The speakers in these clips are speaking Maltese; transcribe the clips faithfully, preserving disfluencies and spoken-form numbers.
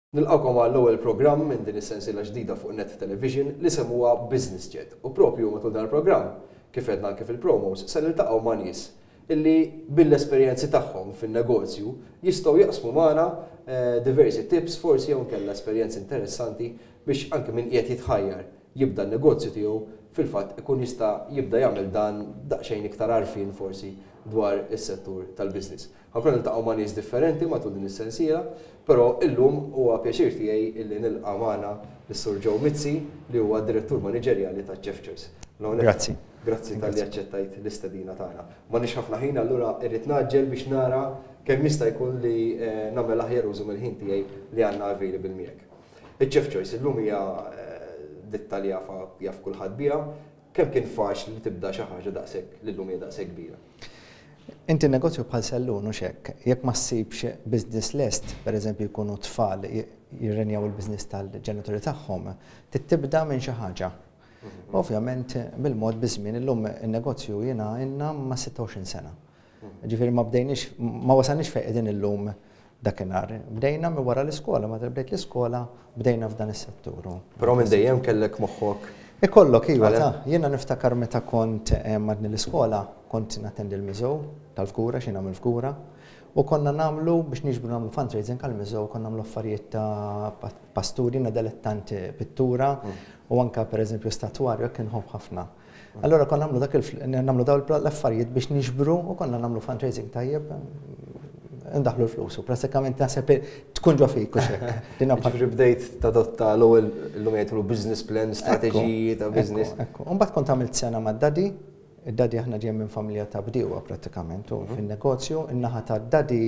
Nilqawkom għall-ewwel programm minn din is-sensiela ġdida fuq Net Television li semuha Business Jet. U propju matul dan il-programm, kif qedna anke fil-promos, se niltaqgħu ma' nies illi bil-esperjenzi tagħhom fin-negozju jistgħu jaqsmu magħna diversi tips, forsi jew nkella esperjenzi interessanti biex anke min qiegħed jitħajjar jibda n-negozju tiegħu fil-fatt ikun jista' jibda jagħmel dan daqsxejn iktar għarfien forsi dwar is-settur tal-business. Ħankun niltaqgħu ma' nies differenti matul din is-sensiela, però illum huwa pjaċir tiegħi illi nilqa' magħna lis-Sur Mizzi li huwa direttur maniġerjali ta' Chef Choice. Grazzi. Grazzi tal-li aċċettajt l-istedina tagħna. Ma nix ħafna ħin allura irrid naġġel biex nara kemm jista' jkun li nagħmel aħjar użu mill-ħin tiegħi li għandna available miegħek. Il-Chef Choice illum hija ditta li jaf kulħadd biha, kemm kien faċli li tibda xi ħaġa daqshekk li llum hija daqshekk kbira. Inti negozju bħal sallun u xekk, jekk ma ssibx business lest, pereżempju jkunu tfal jirrenjaw il-business tal-ġenituri tagħhom, tibda minn xi ħaġa. Ovvjament bil-mod biżmien illum in-negozju jiena għandna ma' sitta u għoxrin sena. Ġifieri ma bdejniex ma wasalniex fejn qegħdin illum dakinhar. Bdejna minn wara l-iskola, meta bdejt l-iskola bdejna f'dan is-settur. Però minn dejjem kellek moħħok. Ikollok iva ta' jiena niftakar meta kont madni l-iskola kont nattendi l-miżow tal-fkura xi nagħmel fkura u konna nagħmlu biex niġbru nagħmlu fundraising għall-miżow konna nagħmlu affarijiet ta' pasturi dilettanti pittura u anke pereżempju statwarju kien ħobb ħafna. Allura konna nagħmlu dak nagħmlu dawn l-affarijiet biex niġbru u konna nagħmlu fundraising tajjeb ndaħlu l-flus u pratikament naħseb tkun ġo fik u xek. Ġifri bdejt tadotta l-ewwel illum jgħidlu business plan, strateġiji ta' business. Mbagħad kont għamilt sena mad-dadi, id-dadi aħna ġejjin minn familja ta' bdiewa pratikament u fin-negozju, in-naħa tad-dadi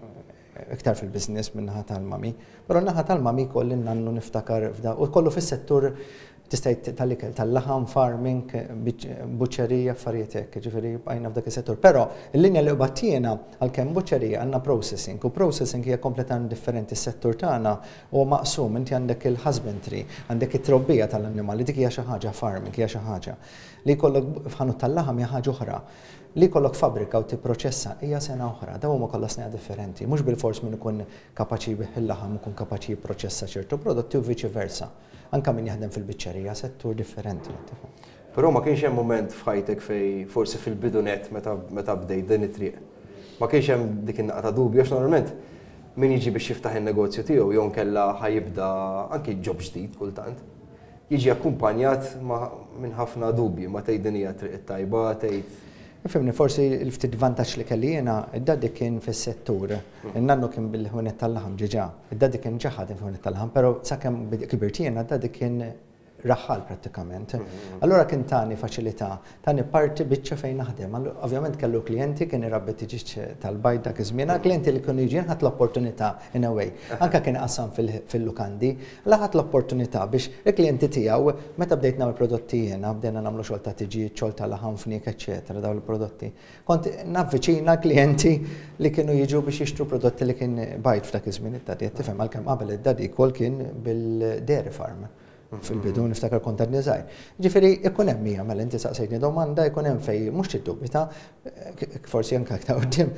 iktar fil-business minn naħa tal-mami. Però n-naħa tal-mami kolli nannu niftakar f'da u kollu fis-settur tista' tal-ikel tal-laħam, farming, buċċerija, affarijiet hekk, ġifieri bqajna f'dak is-settur. Però l-linja li qbadtiena għalkemm buċċerija għandna processing u processing hija kompletament differenti s-settur tagħna u maqsum inti għandek il-husbandry, għandek it-trobbija tal-annimali, dik hija xi ħaġa farming, hija xi ħaġa. Li jkollok f'ħanut tal-laħam hija ħaġa oħra. Li jkollok fabrika u tipproċessa hija sena oħra, daw huma kollha sena differenti. Mhux bil-fors min ikun kapaċi jbieħ il-laħam ikun kapaċi jipproċessa ċertu prodotti u viċi versa. Anka min jaħdem fil-biċċerija settur differenti. Però ma kienx hemm mument f'ħajtek fej forsi fil-bidunet meta bdejt din it-triq. Ma kienx hemm dik in-naqa ta' dubju għax normalment min jiġi biex jiftaħ in-negozju tiegħu jew nkella ħajibda anke job ġdid kultant. Jiġi akkumpanjat minn ħafna dubji ma tgħid din hija triq tajba tgħid. Fimni, forsi il-ftit vantaġġ li kelli jiena, id-daddi kien fis-settur, in-nannu kien bil-ħwienet tal-laħam ġiġa, id-daddi kien ġaħad fil-ħwienet tal-laħam, però sakemm kibirt jiena, id-daddi kien raħħal prattikament. Allura kien tani faċilità, tani parti biċċa fejn naħdem. Ovvjament kellu klijenti kien irabbi tiġi tal-bajt dak iż-żmien, klijenti li kienu jiġi ħadd l-opportunità in a way. Anke kien qassam fil-lukandi, laħat l-opportunità biex il-klijenti tiegħu meta bdejt nagħmel prodotti jiena, bdejna nagħmlu xogħol ta' tiġi, xogħol ta' laħam fnik, eċetera, dawn il-prodotti. Kont navviċina klijenti li kienu jiġu biex jixtru prodotti li kien bajt f'dak iż-żmien id-dadi. Tifhem għalkemm qabel id-dadi wkoll kien bil-dairy farm. Fil-bidu niftakar kont għadni żgħir. Ġifieri ikun hemm hija mela inti saqsejtni domanda jkun hemm fejn mhux tiddubita, forsi anke aktar quddiem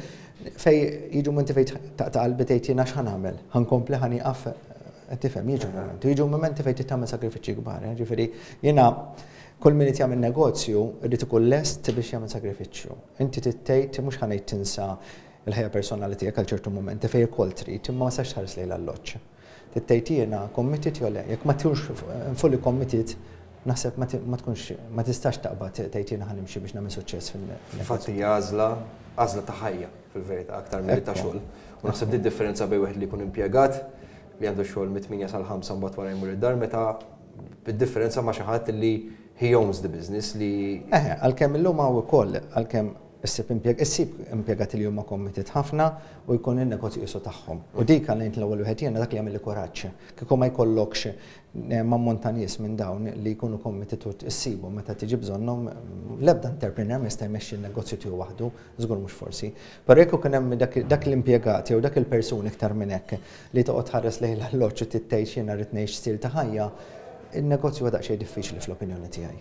fejn jiġu momenti fejn ta' qalbi tgħid jiena x'ħan nagħmel, ħankompli ħanieqaf tifhem jiġu momenti, jiġu momenti fejn tagħmel sagrifiċċji kbar. Ġifieri jiena kull min qed jagħmel negozju irid ikun lest biex jagħmel sagrifiċċju. Inti tgħid mhux ħanejt tinsa l-ħajja personali tiegħek għal ċertu momenti fejn ukoll trid imma ma sax tħares lejn l-alloġġ. Tittejt jiena committed jew le, jekk ma tkunx fully committed, naħseb ma tkunx ma tistax taqbad tgħid jiena ħanimxi biex nagħmel suċċess fil-negozju. Infatti hija għażla għażla ta' ħajja fil-verità aktar milli ta' xogħol. U naħseb di differenza bejn wieħed li jkun impjegat li għandu xogħol mit-tminja sal-ħamsa mbagħad wara jmur id-dar meta bid-differenza ma' xi ħadd li he owns the business li. Eħe, għalkemm illum hawn ukoll għalkemm issib impjegati li huma committed ħafna u jkun in-negozju qisu tagħhom. U dik għal l-ewwel wieħed jiena dak li jagħmel kuraġġ. Kieku ma jkollokx mammont nies minn dawn li jkunu committed u issibhom meta tiġi bżonnhom l-ebda entrepreneur ma jista' jmexxi n-negozju tiegħu waħdu, żgur mhux forsi. Però jekk kien hemm dak l-impjegati jew dak il-persuni iktar minn hekk li toqgħod ħares lejn l-alloġġ u titgħix jiena rid ngħix stil ta' ħajja, in-negozju huwa daqsxejn diffiċli fl-opinjoni tiegħi.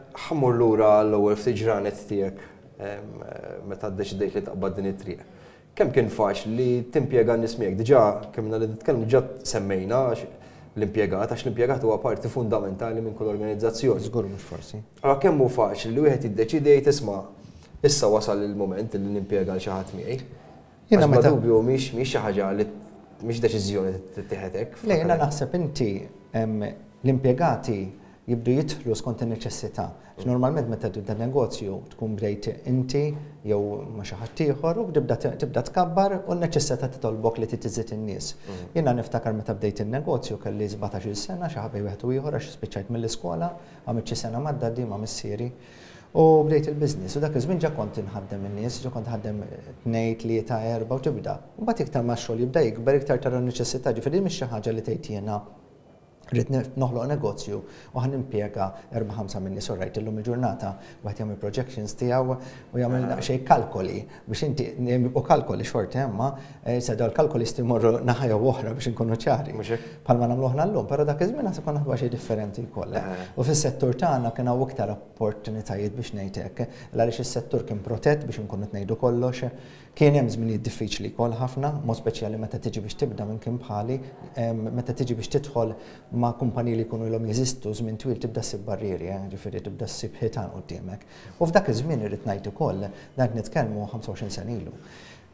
Ħammur lura l-ewwel ftit ġranet tiegħek meta ddeċidejt li taqbad din it-triq. kemm kien faċli li timpjega n-nies miegħek? Diġà kemm li nitkellmu diġà semmejna l-impjegat, għax l-impjegat huwa parti fundamentali minn kull organizzazzjoni. Żgur mhux forsi. Allora kemm hu faċli li wieħed jiddeċidi tisma' issa wasal il-mument li nimpjega l xi ħadd miegħi. Jiena meta dubju mhix mhix xi ħaġa li mhix deċiżjoni tittieħed hekk. Le jiena naħseb inti l-impjegati jibdu jidħlu skont in-neċessità. Normalment meta tibda negozju tkun bdejt inti jew ma' xi ħadd ieħor u tibda tkabbar u n-neċessità titolbok li titiżid in-nies. Jiena niftakar meta bdejt in-negozju kelli sebgħax-il sena xi ħabej wieħed u ieħor għax spiċċajt mill-iskola, għamilt xi sena mad-daddi ma' missieri u bdejt il-business. U dak iż-żmien ġa kont inħaddem in-nies, ġa kont ħaddem tnejn, tlieta, erba' u tibda. U mbagħad iktar ma' xogħol jibda jikber iktar tara n-neċessità, ġifieri mhix xi ħaġa li tgħid jiena rrid noħloq negozju u ħan impjega erba' ħamsa minn nies orajt illum il-ġurnata wieħed jagħmel projections tiegħu u jagħmel daqsxejn kalkoli biex inti u kalkoli xorti imma se dawn il-kalkoli stimorru naħa jew oħra biex inkunu ċari. Bħalma nagħmlu aħna llum, però dak iż-żmien naħseb konna naħsbu xejn differenti kollha. U fis-settur tagħna kien hawn iktar opportunitajiet biex ngħid hekk, għaliex is-settur kien protett biex inkunu tngħidu kollox. Kien hemm żminijiet diffiċli wkoll ħafna, mod speċjali meta tiġi biex tibda minn kien bħali, meta tiġi biex tidħol ma' kumpaniji li jkunu ilhom jeżistu żmien twil tibda ssib barrieri, ġifieri tibda ssib ħitan quddiemek. U f'dak iż-żmien irid ngħid ukoll dak nitkellmu ħamsa u għoxrin sena ilu.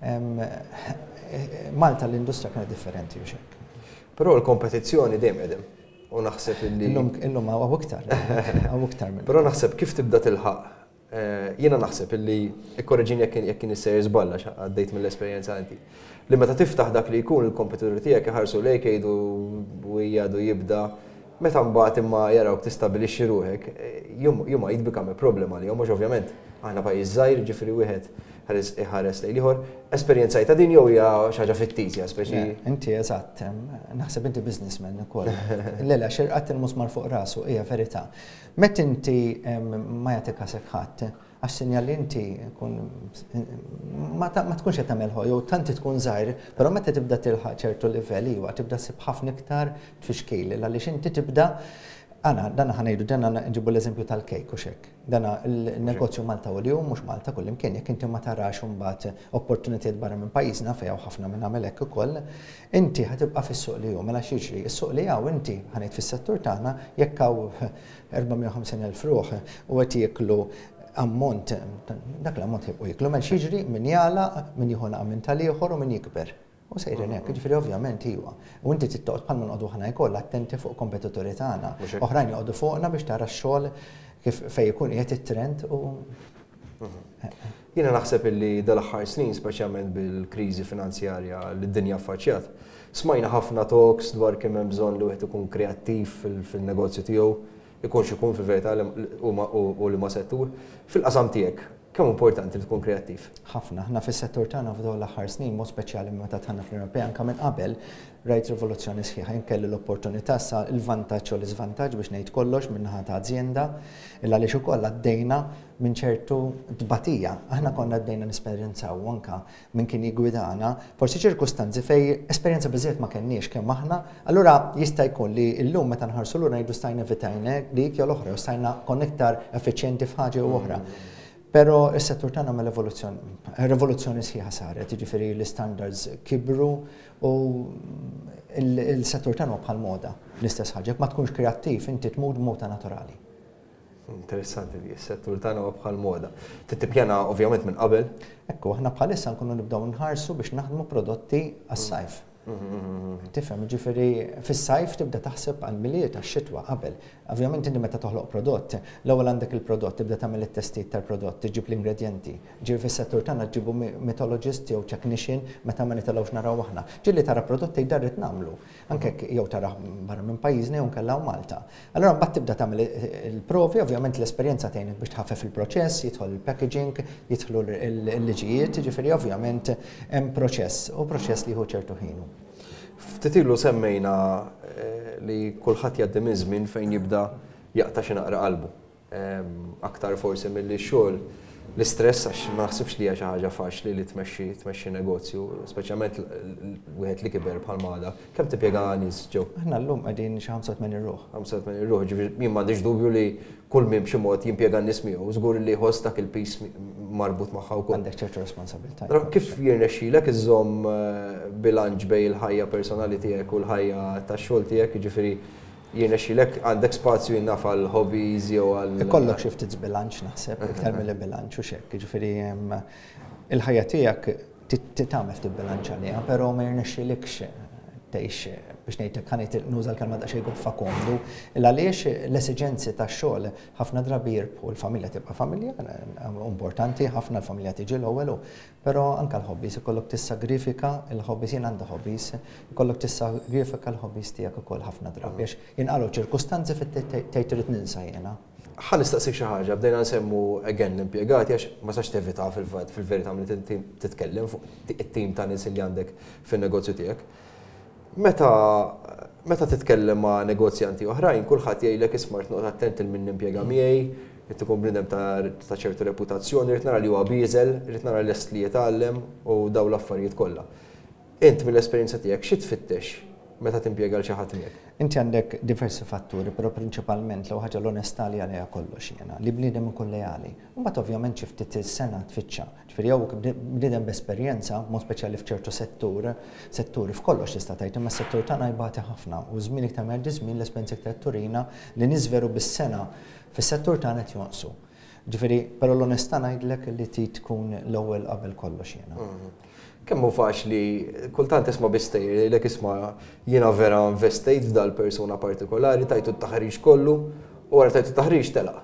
Malta l-industrija kienet differenti u xekk. Però l-kompetizzjoni dejjem qegħdem. U naħseb illi illum hawn iktar, hawn iktar minn. Però naħseb kif tibda tilħaq. Jiena naħseb illi ikkorreġini jekk kien issejjer żballa għaddejt mill-esperjenza inti. Li meta tiftaħ dak li jkun il-kompetitur tiegħek iħarsu lejk jgħidu u jgħidu jibda meta mbagħad imma jarawk tistabilixxi ruħek, jumma jitbikam problema li mhux ovvjament aħna pajjiż żgħir ġifieri wieħed ħares lejn ieħor. Esperjenza ta' din jew hija xi ħaġa fittizja speċi. Inti eżatt, naħseb inti businessman ukoll. Lela xirqat il-musmar fuq rasu hija verità. Meta inti ma jagħtik ħasek ħadd, għax sinjali inti ma tkunx qed tagħmel ħoju, tant tkun żgħir, però meta tibda tilħaq ċertu livell iwa tibda ssib ħafna iktar tfixkil għaliex inti tibda Għana, dana ħanajdu, dana nġibu l-eżempju tal-kejk u xek. Dana il-negozju Malta u l-jum, mux Malta kullim kien, jek inti ma tarax mbagħad opportunitiet barra minn pajjiżna fejn hawn ħafna minn għamel hekk ukoll, inti ħatibqa' fis-suq li hu mela xiġri. Is-suq li hawn inti ħanejt fis-settur tagħna jekk hawn erba'mija u ħamsin elf ruħ u qed jieklu ammont, dak l-ammont jibqgħu jiklu mela xiġri min jagħlaq, min jieħu minn tal-ieħor u min jikber. U sejrin hekk, ġifieri ovvjament iwa. U inti tittoqgħod bħal nqogħdu ħana jkoll attenti fuq kompetituri tagħna. Oħrajn joqogħdu fuqna biex tara x-xogħol kif fejn ikun qiegħed it-trend u Jiena naħseb illi dal-aħħar snin speċjalment bil-kriżi finanzjarja li d-dinja affaċċjat, smajna ħafna talks dwar kemm hemm bżonn li wieħed ikun kreattiv fil-negozju tiegħu, ikun x'ikun fil-verità u li ma settur. Fil-qasam tiegħek, kemm importanti li tkun kreattiv? Ħafna, ħna fis-settur tagħna f'dawn l-aħħar snin, mod speċjali meta tħanna fl-Ewropea anke minn qabel rajt rivoluzzjoni sħiħa inkelli l-opportunità sa il-vantaġġ u l-iżvantaġġ biex ngħid kollox minn naħa ta' azienda illa għaliex ukoll għaddejna minn ċertu tbatija. Aħna konna għaddejna nesperjenzaw anke minn kien jigwidana, forsi ċirkustanzi fejn esperjenza biżżejjed ma kenniex kemm aħna, allura jista' jkun li llum meta nħarsu lura ngħidu stajna evitajna dik jew l-oħra u stajna kon iktar effiċjenti f'ħaġa u oħra. Pero s-settur tagħna ma l-evoluzzjoni sħiħa saret, jiġifieri l-standards kibru u l-settur tagħna bħal moda l-istess ħaġa. Ma tkunx kreattiv, inti tmur b'mod naturali. Interessanti li s-settur tagħna bħal moda. Tippjana ovvjament minn qabel. Ekku, aħna bħalissa nkunu nibdew nħarsu biex naħdmu prodotti għas-sajf. Tifhem, ġifieri fis-sajf tibda taħseb għal miliet għax-xitwa qabel. Ovvjament inti meta toħloq prodott, l-ewwel għandek il-prodott, tibda tagħmel it-testijiet tal-prodott, tiġib l-ingredjenti. Ġifieri fis-settur tagħna ġibu mythologist jew technician meta ma nitilgħux naraw aħna. Ġieli tara prodotti jdarrid nagħmlu, anke jew tara barra minn pajjiżna jew nkella Malta. Allura mbagħad tibda tagħmel il-provi, ovvjament l-esperjenza tgħinek biex tħaffef il-proċess, jidħol il-packaging, jidħlu l-liġijiet, ġifieri ovvjament hemm proċess u proċess li jieħu ċertu ħinu. Ftitilu semmejna li kulħadd jgħaddi minn żmien fejn jibda jaqta' xi naqra qalbu. Aktar forsi milli x-xogħol l-istress għax ma naħsibx li hija xi ħaġa faċli li tmexxi tmexxi negozju, speċjalment wieħed li kiber bħal Mada. Kemm tippjega nies ġew? Aħna llum qegħdin xi ħamsa u tmajn ruħ. ħamsa u tmajn ruħ, ġifieri jien m'għandix dubju li kull min b'xi mod jimpjega n-nies miegħu, żgur li jħoss dak il-piż marbut magħha wkoll. Għandek ċertu responsabilità. Kif jirnexxilek iżomm bilanċ bejn il-ħajja personali tiegħek u l-ħajja tax-xogħol tiegħek, jiġifieri jirnexxilek għandek spazju jinnaf għal hobbies jew għal. Ikollok xi ftit bilanċ naħseb, iktar mill-bilanċ u xekk, jiġifieri il-ħajja tiegħek titgħamel ftit bilanċ għaliha, però ma jirnexxilekx tgħix biex ngħidlek ħanejt nuża l-kelma daqsxejn goffa komdu, illa għaliex l-esiġenzi tax-xogħol ħafna drabi jirbħu l-familja tibqa' familja importanti, ħafna l-familja tiġi l-ewwel, però anke l-hobbies ikollok tissagrifika l-hobbies jien għandi hobbies, ikollok tissagrifika l-hobbies tiegħek ukoll ħafna drabi għax jinqalgħu ċirkustanzi fit-tgħid irid ninsa jiena. Ħa nistaqsik xi ħaġa, bdejna nsemmu again l-impjegati għax ma sax tevita fil-verità milli titkellem fuq it-tim ta' nies li għandek fin-negozju tiegħek. Meta meta titkellem ma' negozjanti oħrajn, kulħadd jgħidlek ismart noqgħod attent il min impjega miegħi, irid ikun bniedem ta' ċertu reputazzjoni, irid nara li huwa bieżel, irid nara lest li jitgħallem u dawn l-affarijiet kollha. Int mill-esperjenza tiegħek xi tfittex meta timpjega l xi ħadd miegħek? Inti għandek diversi fatturi, però prinċipalment l ħaġa l-onestà li għalija kollox jiena, li bniedem ikun lejali. Imbagħad ovvjament xi ftit is-sena tfittxa. Ġifieri jew bniedem b'esperjenza, mod speċjali f'ċertu settur, setturi f'kollox tista' tgħid, imma s-settur tagħna jbagħti ħafna u żmien iktar merdi żmien l-esperjenza iktar turina li niżveru bis-sena fis-settur tagħna qed jonqsu. Ġifieri, però l-onestà ngħidlek li trid tkun l-ewwel qabel kollox jiena. Kemm hu faċli, kultant isma' bistejjer, lek isma' jiena vera investejt f'dal persuna partikolari, tajtu t-taħriġ kollu, u wara tajtu t-taħriġ telaq.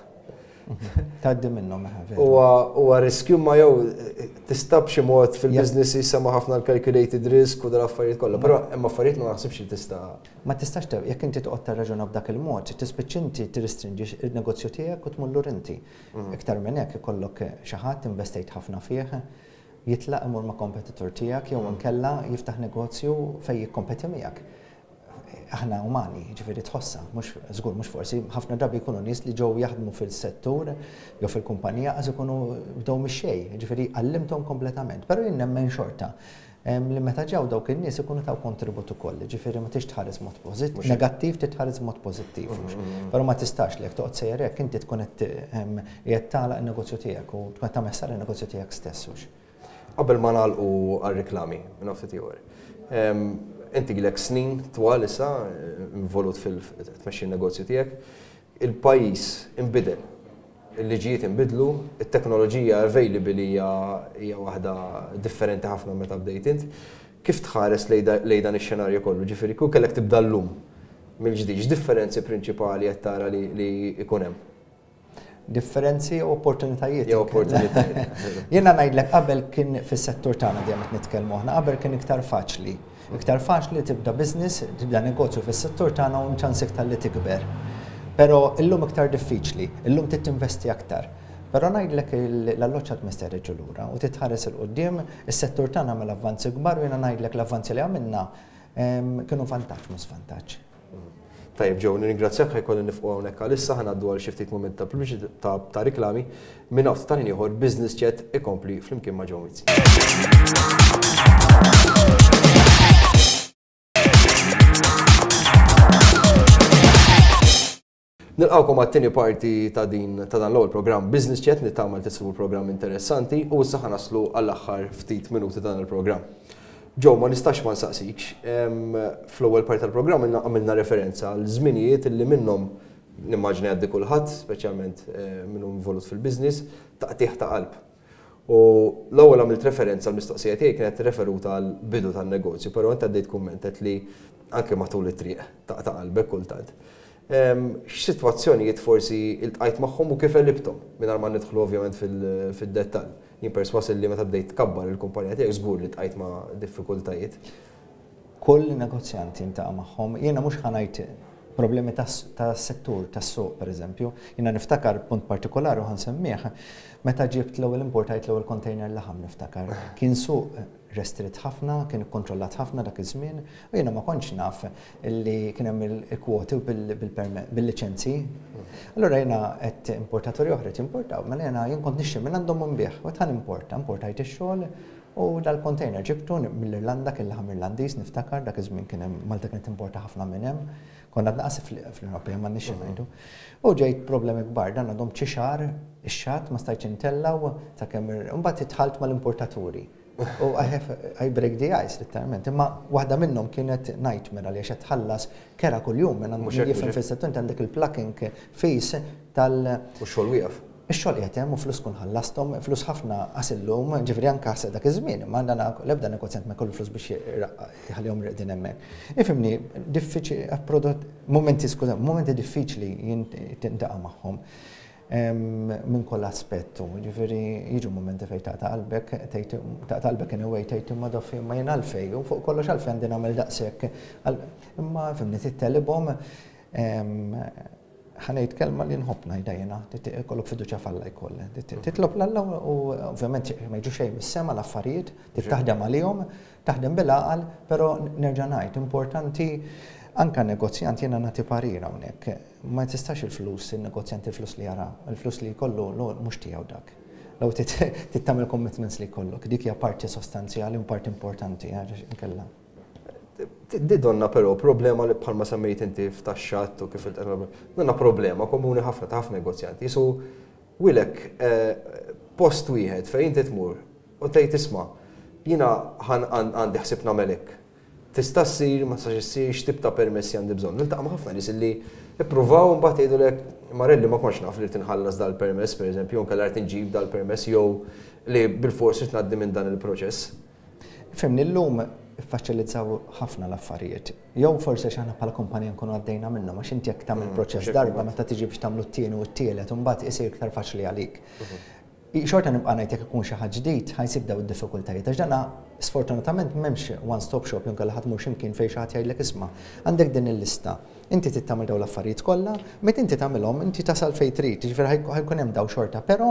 Tgħaddi minnhom vera. Huwa riskju ma jew tista' b'xi mod fil-business jisema ħafna l-calculated risk u dal-affarijiet kollha, però hemm affarijiet ma naħsibx li tista'. Ma tistax tew, jekk inti toqgħod tarraġuna b'dak il-mod, tispiċċ inti tirrestrinġi il-negozju tiegħek u tmullur inti. Iktar minn hekk ikollok xi ħadd investejt ħafna fih, jitlaq imur ma' kompetitor tiegħek jew inkella jiftaħ negozju fejn jikkompeti miegħek. Aħna umani, ġifieri tħossha, mhux żgur mhux forsi ħafna drabi jkunu nies li ġew jaħdmu fil-settur jew fil-kumpanija għaż ikunu bdew mix-xejn, ġifieri għallimthom kompletament, però jien nemmen xorta li meta ġew dawk in-nies ikunu taw kontribut ukoll, ġifieri ma tix tħares mod pożittiv, negattiv titħares mod pożittiv. Però ma tistax li jekk toqgħod sejjer hekk inti tkun qed tagħlaq in-negozju tiegħek u tkun tagħmel sar in-negozju tiegħek stess. Qabel ma nagħlqu għar-riklami minn ftit ieħor. Inti gilek snin twal issa involut fil-tmexxi n-negozju tiegħek, il-pajjiż inbidel, il-liġijiet inbidlu, it-teknoloġija available hija waħda differenti ħafna meta bdejt int. Kif tħares lejn dan ix-xenarju kollu? Ġifieri kieku kellek tibda llum mill-ġdid, x'differenzi prinċipali qed tara li jkun hemm? Differenzi u opportunitajiet. Jew opportunitajiet. Jiena ngħidlek qabel kien fis-settur tagħna dejjem qed nitkellmu aħna, qabel kien iktar faċli. Iktar faċli tibda business, tibda negozju fis-settur tagħna u ċans iktar li tikber. Però illum iktar diffiċli, illum trid tinvesti aktar. Però ngħidlek l-alloċċat mister reġu lura u titħares il qudiem is-settur tagħna mill-avvanzi kbar u jiena ngħidlek l-avvanzi li għamilna kienu vantaġġ mhux svantaġġ. Tajjeb ġew, nirringrazzjak ħajkolli nifqgħu hawnhekk għalissa ħanaddu għal xi ftit mument ta' pubblicità ta' riklami minn hawn ta' ieħor Business Chat ikompli flimkien ma' ġew Mizzi. Nilqawkom għat-tieni parti ta' din ta' dan l-ewwel programm Business Chat li tagħmel tisibu programm interessanti u issa ħanaslu għall-aħħar ftit minuti ta' dan il-programm. Ġew, ma nistax ma nsaqsikx, fl-ewwel parti tal-programm għamilna referenza għal żminijiet li minnhom nimmaġni għaddi kulħadd, speċjalment minnu involut fil-business, taqtih ta' qalb. U l-ewwel għamilt referenza għall mistoqsija tiegħi kienet referuta għal bidu tan-negozju, però inti għaddejt kummentet li anke matul it-triq ta' qalbek kultant. X'sitwazzjonijiet forsi iltqajt magħhom u kif elibthom mingħajr ma nidħlu ovvjament fid-dettall. Jien perswas li meta bdejt tkabbar il-kumpanija tiegħek żgur li tqajt ma' diffikultajiet. Kull negozjanti intaqa' magħhom, jiena mhux ħanajt problemi tas-settur tas-suq pereżempju, jiena niftakar punt partikolari u ħansemmih meta ġibt l-ewwel importajt l-ewwel container laħam niftakar. Kien suq restritt ħafna, kien ikkontrollat ħafna dak iż-żmien u jiena ma kontx naf li kien hemm il-kwoti bil-liċenzji. Allura jiena qed importatori oħra timportaw, mela jiena jien kont nixtri minn għandhom nbieħ, u qed importa, importajt ix-xogħol U dal-container ġibtu mill-Irlanda kelli ħam Irlandiż niftakar dak iż-żmien kien hemm Malta kienet importa ħafna minn hemm. Konna naqas fl-Ewropea ma nixxi ngħidu. U ġejt problemi kbar dan għandhom xi xahar ix-xatt ma stajtx intellaw sakemm imbagħad idħalt mal-importaturi. U I have I break the ice literalment. Imma waħda minnhom kienet nightmare għaliex qed tħallas kera kuljum minn jifhem fis-settur għandek il-plucking fees tal- U xogħol wieqaf. Ix-xogħol qiegħed hemm u flus kun ħallasthom, flus ħafna għasillum, ġifieri anke ħaseb dak iż-żmien, ma għandna l-ebda negozjant ma jkollu flus biex jħallihom riqdin hemmhekk. Ifhimni, diffiċli prodott momenti skuża, momenti diffiċli jintaqa' magħhom minn kull aspettu. Ġifieri jiġu momenti fejn taqta' qalbek, taqta' qalbek anyway tgħid imma doffi ma jien għalfejn u fuq kollox għalfejn għandi nagħmel daqshekk. Imma fimni tittelibhom ħanejt kelma li nħobbna jdajjena, kollok fiduċa falla jkollha. Titlob l-Alla u ovvjament ma jiġu xejn mis-sema l-affarijiet, taħdem għalihom, taħdem bil-għaqal, però nerġa' ngħid importanti anke negozjant jiena nagħti parira hawnhekk. Ma tistax il-flus, il-negozjant il-flus li jara, il-flus li jkollu mhux tiegħu dak. Law tittamel commitments li jkollok, dik hija parti sostanzjali u parti importanti inkella. Didonna però problema li bħalma semmejt inti f'taxxat u kif il-qrab. Donna problema komuni ħafna ta' ħafna negozjanti. Su wilek post wieħed fejn inti tmur u tgħid isma' jiena għandi ħsib nagħmel hekk. Tista' ssir ma tistax issir x'tib ta' permessi għandi bżonn. Niltaqa' ma' ħafna nies illi ippruvaw mbagħad jgħidulek Marelli ma kontx naf li tinħallas dal-permess pereżempju jew kellha tinġib dal-permess jew li bil-forsi tngħaddi minn dan il-proċess. Fimni llum iffaċilizzaw ħafna l-affarijiet. Jew forsi x'aħna bħala kumpanija nkunu għaddejna minnhom għax inti jekk tagħmel proċess darba meta tiġi biex tagħmlu t-tieni u t-tielet u mbagħad isir iktar faċli għalik. Xorta nibqa' ngħid jekk ikun xi ħadd ġdid ħajsibdew id-diffikultajiet għax dana sfortunatament m'hemmx one stop shop jew kellha ħadd mhux imkien fejn xi ħadd jgħidlek isma' għandek din il-lista. Inti trid tagħmel dawn l-affarijiet kollha, meta inti tagħmilhom inti tasal fejn trid, jiġifieri ħajkun hemm dawn xorta, però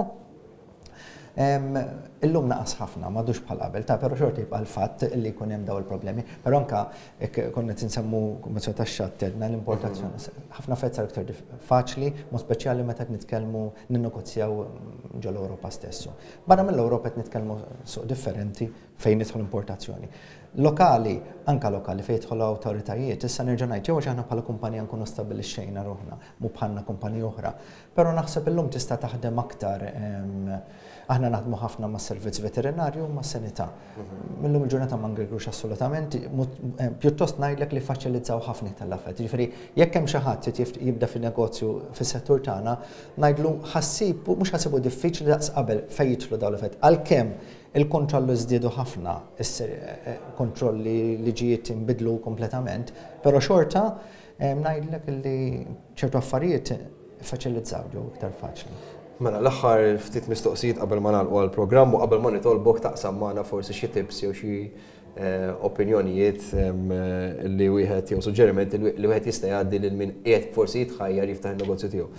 illum naqas ħafna, m'għadux bħal qabel, ta' però xorta jibqa' l-fatt li jkun hemm dawn il-problemi. Però anke jekk konna tinsemmu kummerċjal tax-xatt edna l-importazzjoni. Ħafna affarijiet saru iktar faċli, mod speċjali meta qed nitkellmu ninnegozjaw ġol Ewropa stessu. Barra mill-Ewropa qed nitkellmu suq differenti fejn nidħol importazzjoni. Lokali, anke lokali fejn jidħolu awtoritajiet, issa nerġa' ngħid jew aħna bħala kumpanija nkunu stabbilixxejna ruħna, mhu bħalna kumpaniji oħra. Però naħseb illum tista' taħdem aktar aħna naħdmu ħafna mas servizz veterinarju u mas sanità. Millum il-ġurnata ma ngrigux assolutament, pjuttost ngħidlek li faċilizzaw ħafna tal-affarijiet. Jiġifieri jekk hemm xi ħadd jibda fin-negozju fis-settur tagħna, ngħidlu ħassib mhux ħassibu diffiċli daqs qabel fejn jidħlu dawn l-affarijiet. Għalkemm il-kontrollu żdiedu ħafna, kontrolli li ġiet inbidlu kompletament, però xorta ngħidlek li ċertu affarijiet faċilizzaw ġew iktar faċli. Mela l-aħħar ftit mistoqsijiet qabel ma nagħlqu għall-programm u qabel ma nitolbok taqsam magħna forsi xi tips jew xi opinjonijiet li wieħed jew suġġerimenti li wieħed jista' jgħaddi lil min qiegħed forsi jitħajjar jiftaħ in-negozju tiegħu.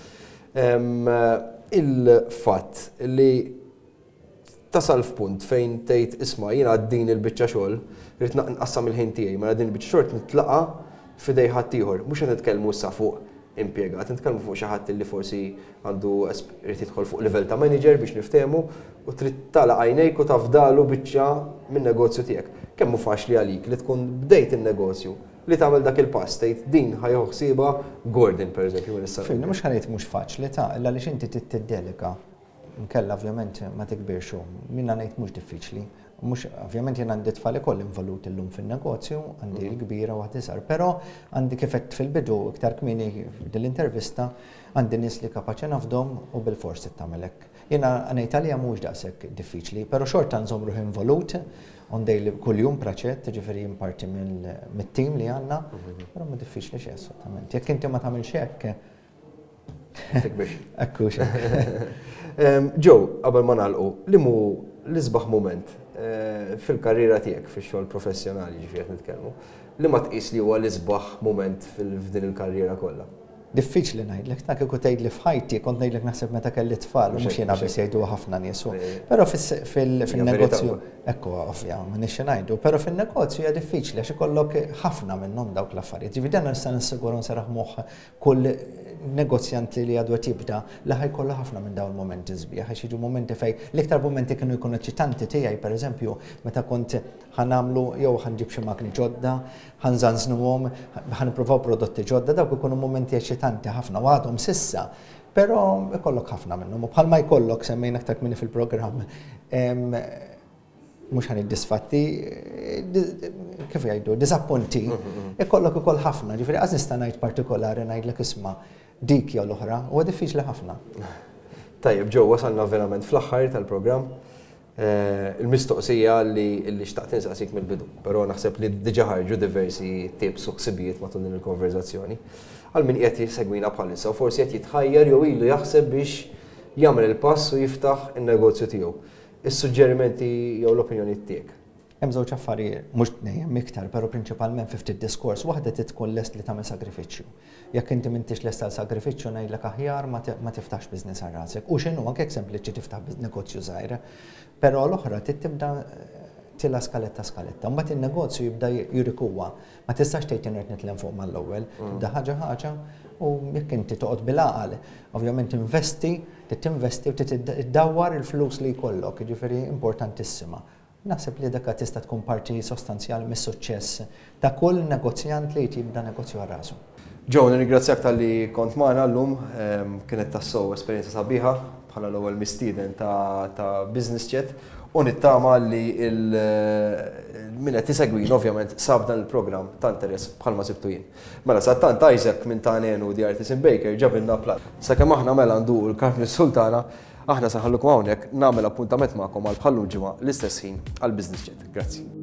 Il-fatt li tasal f'punt fejn tgħid isma' jiena din il-biċċa xogħol rid nqassam il-ħin tiegħi, mela din il-biċċa xogħol nitlaqa' f'idej ħadd ieħor, mhux qed nitkellmu issa fuq impjegat, nitkellmu fuq xi ħadd li forsi għandu irid jidħol fuq livell ta' manager biex niftehmu u trid tagħlaq għajnejk u tafdalu biċċa min-negozju tiegħek. Kemm hu faċli għalik li tkun bdejt in-negozju li tagħmel dak il-pass tgħid din ħajħu ħsieba Gordon pereżempju minn issa. Filni mhux ħanejt mhux faċli ta' illa li inti tiddelika. Nkella ovvjament ma tikbirx minna ngħid mhux diffiċli. Mux, ovvjament jena għandi tfal ikoll involut illum fin-negozju, għandi l-kbira u għatisar, però għandi kifett fil-bidu iktar kmini dell-intervista għandi nies li kapaċi nafdhom u bil-fors tagħmelek. Jena għanejt għalija mhux daqshekk diffiċli, però xorta nżomm ruħi involut, għandej li kuljum praċett, ġifieri parti mit-tim li għandna, però ma diffiċli xi assolutament. Jekk inti ma tagħmilx hekk. Ekkux. Joe, qabel ma nagħlqu, li mu l-isbaħ mument fil-karriera tiegħek fix-xogħol professjonali ġifieri qed nitkellmu, li ma tqis li huwa l-isbaħ mument f'din il-karriera kollha? Diffiċli ngħidlek, ta' kieku tgħidli f'ħajti kont ngħidlek naħseb meta kelli tfal u mhux jiena biss jgħidu ħafna nies. Però fin-negozju ekku ovvja ma nixxi ngħidu, però fin-negozju hija diffiċli għax ikollok ħafna minnhom dawk l-affarijiet. Ġifieri dan nista' nissigura nseraħ moħħ kull negozjant li għadu tibda li ħajkollu ħafna minn dawn il-momenti żbieħ, għax jiġu momenti fej l-iktar momenti kienu jkunu ċitanti tiegħi, pereżempju, meta kont ħanamlu jew ħanġib xi makni ġodda, ħanżanżnuhom, ħanippruvaw prodotti ġodda, dawk ikunu momenti eċitanti ħafna u għadhom sissa. Però ikollok ħafna minnhom, u bħalma jkollok semmejn aktar minni fil-programm mhux ħan id-disfatti, kif jgħidu, disappunti, ikollok ukoll ħafna, ġifieri għaż nista' ngħid partikolari ngħidlek isma' dik jew l-oħra, huwa diffiċli ħafna. Tajjeb, ġew wasalna verament fl-aħħar tal-programm. Il-mistoqsija li xtaqt insaqsik mill-bidu, però naħseb li diġà ħarġu diversi tips u ħsibijiet matul din il-konverzazzjoni. Għal min qed jissegwina bħalissa u forsi qed jitħajjar jew ilu jaħseb biex jagħmel il-pass u jiftaħ in-negozju tiegħu. Is-suġġerimenti jew l-opinjoni tiegħek. Hemm żewġ affarijiet mhux tnejjem iktar, però prinċipalment fi ftit diskors waħda trid tkun lest li tagħmel sagrifiċċju. Jekk inti m'intix lest għal sagrifiċċju ngħidlek aħjar ma tiftaħx biżness għal rasek. U x'inhu anke hekk sempliċi tiftaħ negozju żgħir, però l-oħra trid tibda tila skaletta skaletta. Mbagħad in-negozju jibda jirikuwa. Ma tistax tgħid inqed nitlem fuq mal-ewwel, tibda ħaġa ħaġa u jekk inti toqgħod bil-għaqal, ovvjament investi, titinvesti u tiddawwar il-flus li jkollok, jiġifieri importantissima. Naħseb li dak tista' tkun parti sostanzjali mis-suċċess ta' kull negozjant li jibda negozju għal rasu. Joe, nirringrazzjak tal-li kont magħna llum, kienet tassew esperjenza sabiħa bħala l-ewwel mistieden ta' Business Chat u nittama li min qed isegwin ovvjament sab dan il-programm ta' interess bħalma sibtu jien. Mela sa tant Isaac minn ta' Nenu di Artisan Baker ġabilna plat. Sakemm aħna mela nduqu l-karni sultana, aħna saħallukom hawnhekk nagħmel appuntament magħkom għal bħallu ġimgħa l-istess ħin għall Business Chat. Grazzi.